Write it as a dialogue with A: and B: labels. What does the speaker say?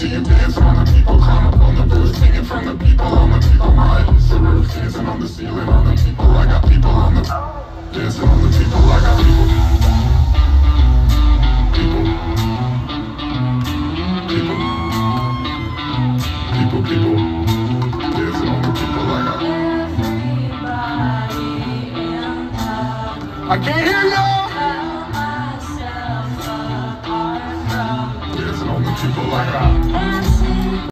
A: see you dancing on the people, climb up on the booth, hanging from the people, on the people, my it's the roof, dancing on the ceiling, on the people, I got people on the dancing on the people, I got people, people, dancing on the people, I got. I can't hear y'all. Dancing on the people, I got.